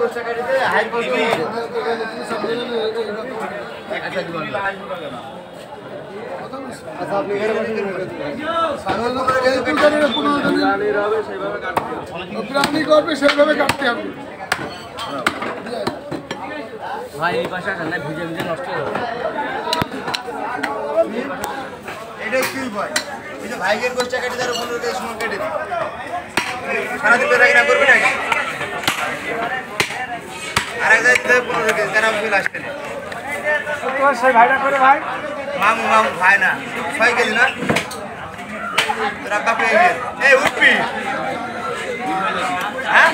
করবে সেভাবে কাটতে হবে ভাই এই পাশে আসেন না ভিজে ভিজে নষ্ট হয়ে যাবে এটাই কি ভাই এই যে ভাইয়ের গোষ্ঠী কেটে দেওয়ার 15 কেজি সময় কেটে দিই সারাদিন তো রাগনা করবে না আরেক জায়গায় দিতে 15 কেজি তারা ফিল আসবে না তোমার সেই ভাইটা করে ভাই মামু ভাই না 6 কেজি না তোরা কাপে এই উঠবি হ্যাঁ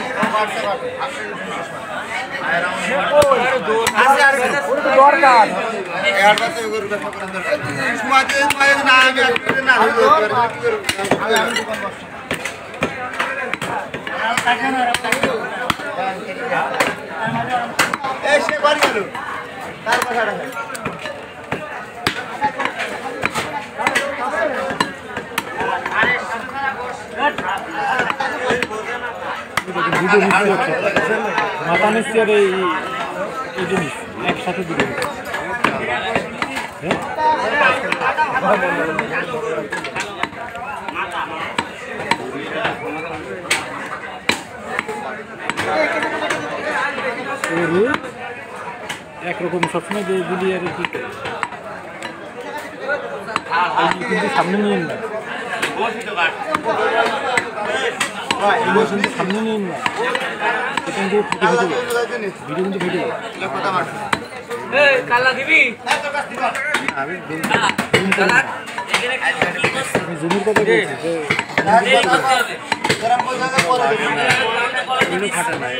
দরকার সে বাড়ি গেল তার কথাটা মাথা নিচ্ছি আর এই জিনিস একসাথে দুটো একরকম সবসময় যে গুলি আর কি কিন্তু সামনে নিয়ে না সামনে নিয়ে না কিন্তু ভিডিও কিন্তু ভিডিও কালা দিবি আমি জমির কথা বলছি যে ফাটা না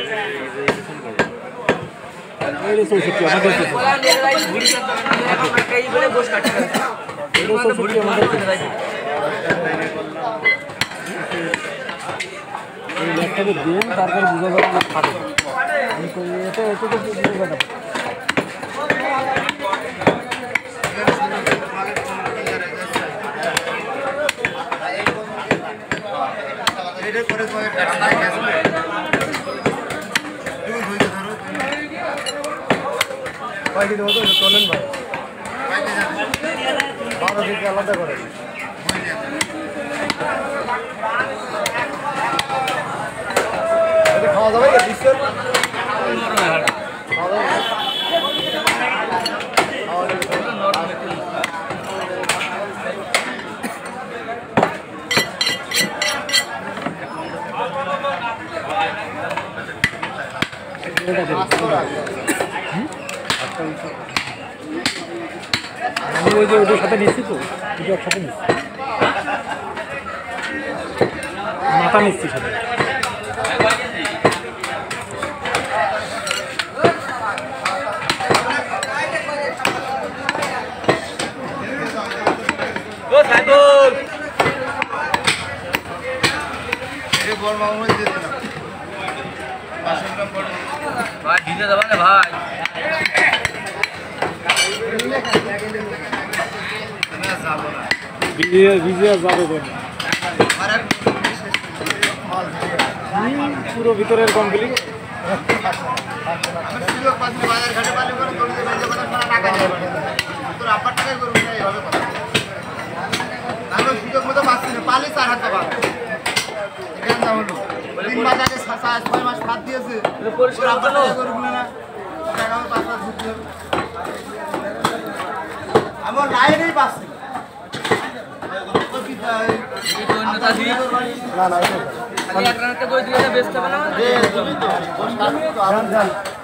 ল্যাপটপে দিন তারপরে বুঝা যাবে না ফাটে এটা এত তো বুঝা যাবে চলেন ভাই আলাদা করে খাওয়া যাবে আমি ওই যে ওদের সাথে নিচ্ছি তো ওদের একসাথে নিচ্ছি মাথা নিচ্ছি সাথে ভাই দিতে যাবে না ভাই ভিজে যাবে পুরো ভিতরের কমপ্লিট সুযোগ মতো পাচ্ছি না পালি 4 হাত পাবা এখানে 3 মাস আগে 6 মাস খাদ দিয়েছে পরিষ্কার করবো না আমার লাইনেই পাচ্ছি না না